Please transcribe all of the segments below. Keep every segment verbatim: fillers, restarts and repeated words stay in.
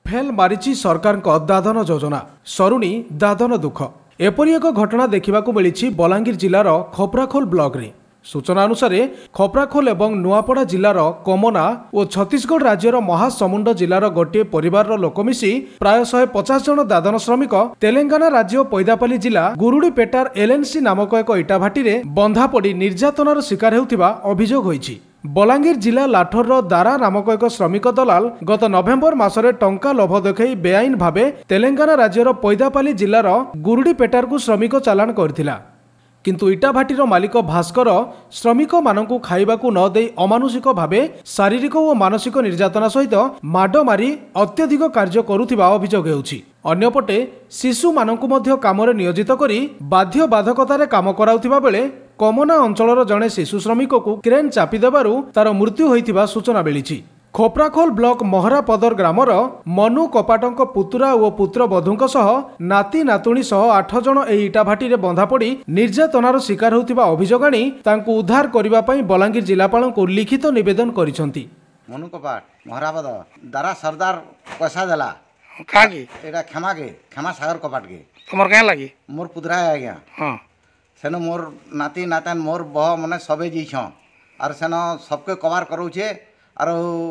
Fail मारिची सरकार दादन योजना सरुणी दादन दुख एपरी एक घटना देखा मिली बलांगीर जिलार खपराखोल ब्लॉक रे। सूचना अनुसार खपराखोल एवं नुआपड़ा जिलार कमना और छत्तीसगढ़ राज्यर महासमुंड जिलार गोटे परिवार लोक मिसी प्राय शहे पचास जन दादन श्रमिक तेलंगाना राज्य पैदापाली जिला गुरुडीपेटार एलएनसी नामक एक इटाभाटी रे बंधा पड़ी निर्यातनार शिकार हेउथिबा अभियोग होईछि। बलांगीर जिला लाठोर दारा नामक एक श्रमिक दलाल गत नवेम्बर मासरे टंका लोभ देखई बेआईन भावे तेलंगाना राज्यर पैदापाली जिलार गुरुडीपेटार को श्रमिक चालान करथिला। किंतु इटाभाटीर मालिक भास्कर श्रमिक मानकु खाइबाकु न देई अमानुषिक भावे शारीरिक और मानसिक निर्यातना सहित माड मारी अत्यधिक कार्य करुथिबा अभियोग हेउछि। अन्यपटे शिशु मानकु मध्य कामरे नियोजित करी बाध्य बाधकतारे काम कराउथिबा बेले कमना अंचलर जणे शिशु श्रमिक को क्रेन चापी देबारु तार मृत्यु होइथिबा सूचना मिलिछि। खोपराखोल ब्लॉक महरापदर ग्रामर मनु कपाटंक पुतुरा और पुत्र बधूंक सह नाती नातुणी सह आठ जन एही इटाभाटी रे बंधा पड़ी निर्यातनार शिकार होतिबा अभियोग आनी तांकु उद्धार करिबा पई बलांगीर जिलापालंकु लिखित निवेदन करिसंती। मनु कपाट महरापद दारा सरदार पैसा देला कागे एटा क्षमा के क्षमा सागर कपाट के तुमर क्या लगी मोर पुतरा है आज्ञा हां सेनो मोर नाती नातन मोर बह मने सबे जीछ आर सेनो सबके कवर करूछे आर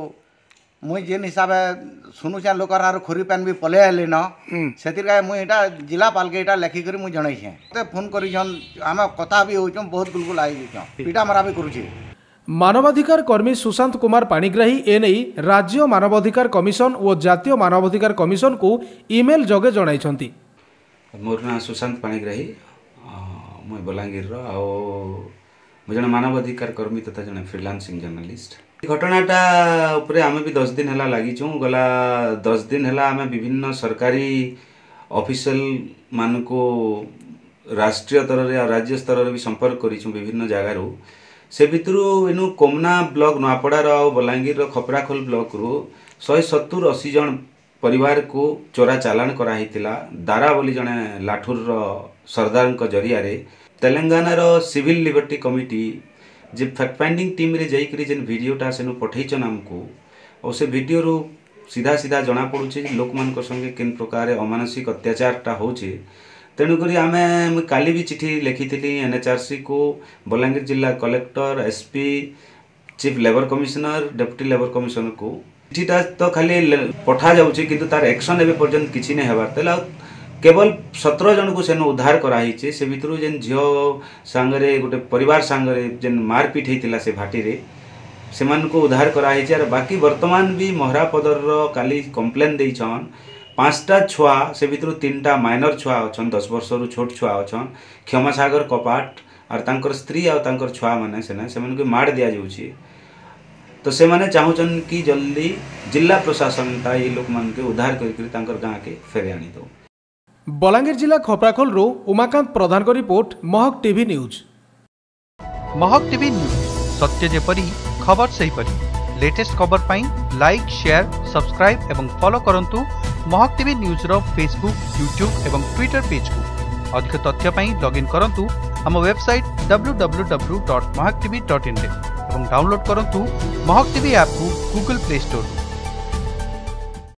मुई जेन हिसाब सुनुचा लोकर आर खोरी पैन भी पले आले न सेतिर का मुई एटा जिला पाल के एटा लेखि करी मुई जणै छे ते फोन करी छन आमे कथा भी होइछ बहुत गुलगुल आई छ पीटा मरा भी करूछे। मानवाधिकार कर्मी सुशांत कुमार पाणिग्राही एने राज्य मानवाधिकार कमिशन और जातीय मानवाधिकार कमिशन को ईमेल जगे जणाइछंती। मोर ना सुशांत पाणिग्राही मुई बलांगीर रो आ मु जने मानवाधिकार कर्मी तथा जने फ्रीलांसिंग जर्नलिस्ट। घटनाटा उपरे आमे भी दस दिन हला लागि छु गला दस दिन हला आमे विभिन्न सरकारी ऑफिशियल मान को राष्ट्रीय स्तर रे राज्य स्तर रे भी संपर्क करी छु विभिन्न जगह रो से भितरु एनु कोमना ब्लॉक नुआपड़ा रो बलांगीर रो खपराखोल ब्लॉक रो एक सौ सत्तर अस्सी जन परिवार को चोरा चालान करा हितिला। दारा बोली जने लाठुर रो सरदार को जरिया रे तेलंगाना रो सिविल लिबर्टी कमिटी जे फैक्ट फाइंडिंग टीम रे जाई करी जेन वीडियोटा सेनु पठैछन हमको और से वीडियो रो सीधा सीधा जना पड़ुछे लोक मान को संगे किन प्रकार अमानसिक अत्याचारटा होछे। तेणु करी आमे मु काली भी चिठी लिखिथिली एनएचआरसी को बलांगीर जिला collector SP chief labour commissioner deputy labour commissioner को चिठीटा तो खाली पठा जाउछे किंतु तार एक्शन एबे पर्यंत किछि नै हेबार तेला केवल सत्रह जन को सेन उद्धार कराई से भितर जेन झील सांगरे गोटे परिवार सांगरे जेन मारपिट होता से भाटी रे से मान को उद्धार कराई और बाकी वर्तमान भी महरापदर काली कंप्लेन देछन पांचटा छुआ से भितर तीनटा माइनर छुआ अच्छन दस वर्ष रु छोट छुआ अच्छन क्षमा सागर कपाट और तांकर स्त्री और तांकर छुआ माने सेना से मान को मार दिया जाउछि। तो से माने चाहूचन कि जल्दी जिला प्रशासन ता ये लोक मान के उद्धार करके तांकर गांव के फेरे आनी दो। बलांगीर जिला खपराखोल रो उमाकांत प्रधान को report Mahak TV news. Mahak TV news सत्य जेपरी खबर सही परी लेटेस्ट खबर पाई लाइक शेयर सब्सक्राइब एवं फॉलो करंतु महक टीवी न्यूज रो फेसबुक यूट्यूब एवं ट्विटर पेज को अधिक तथ्य पाई लॉगिन करंतु हम website W W W dot Mahak TV dot in रे एवं डाउनलोड करंतु महक टीवी ऐप को गूगल प्ले स्टोर।